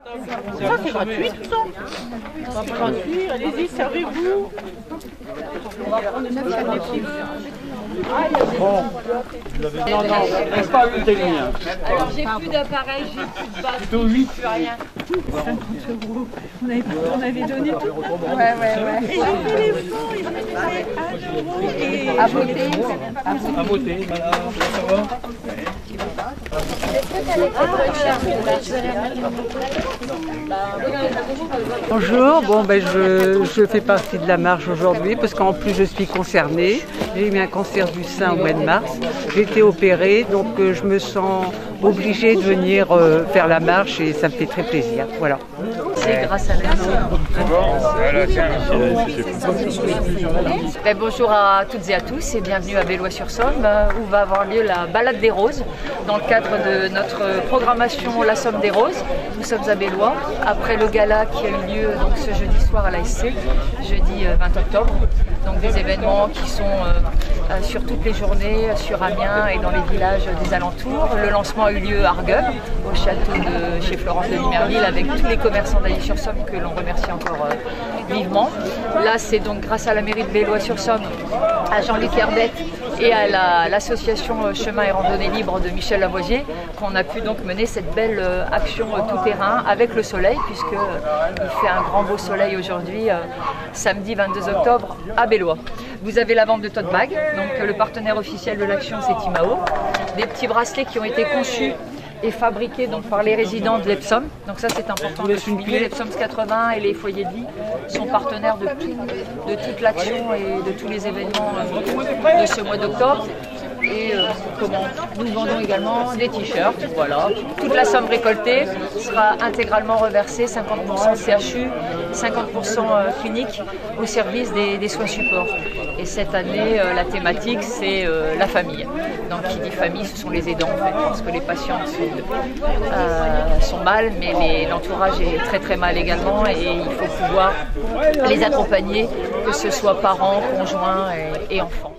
Ça c'est gratuit tout ça. C'est gratuit, allez-y, servez-vous. Bon. Non, non, reste pas avec les liens. Alors j'ai plus d'appareil, j'ai plus de base, Plutôt 8. plus rien. 50 €. On avait donné tout. Ouais. Et ils ont fait les fonds, ils ont fait 1 € À voter. À voter, madame. Ça va? Bonjour, je fais partie de la marche aujourd'hui parce qu'en plus je suis concernée. J'ai eu un cancer du sein au mois de mars. J'ai été opérée, donc je me sens obligée de venir faire la marche et ça me fait très plaisir. Voilà. C'est grâce à bonjour à toutes et à tous et bienvenue à Bellois-sur-Somme où va avoir lieu la balade des roses dans le cadre de notre programmation La Somme des Roses. Nous sommes à Bellois après le gala qui a eu lieu donc ce jeudi soir à l'ASC, jeudi 20 octobre. Donc des événements qui sont sur toutes les journées sur Amiens et dans les villages des alentours. Le lancement a eu lieu à Argueul, au château de chez Florence de Limerville, avec tous les commerçants d'Ailly-sur-Somme que l'on remercie encore vivement. Là, c'est donc grâce à la mairie de Bellois-sur-Somme, à Jean-Luc Herbette et à l'association Chemin et Randonnée Libre de Michel Lavoisier qu'on a pu donc mener cette belle action tout-terrain avec le soleil, puisqu'il fait un grand beau soleil aujourd'hui, samedi 22 octobre à Bellois. Vous avez la vente de tote bag, donc le partenaire officiel de l'action c'est Timao, des petits bracelets qui ont été conçus et fabriqués donc par les résidents de l'Epsom. Donc ça c'est important de souligner. L'Epsom 80 et les foyers de vie sont partenaires de toute l'action et de tous les événements de ce mois d'octobre. Et nous vendons également des t-shirts. Voilà. Toute la somme récoltée sera intégralement reversée, 50% CHU, 50% clinique au service des soins supports. Et cette année, la thématique c'est la famille. Donc qui dit famille, ce sont les aidants en fait, parce que les patients sont mal, mais l'entourage est très très mal également et il faut pouvoir les accompagner, que ce soit parents, conjoints et enfants.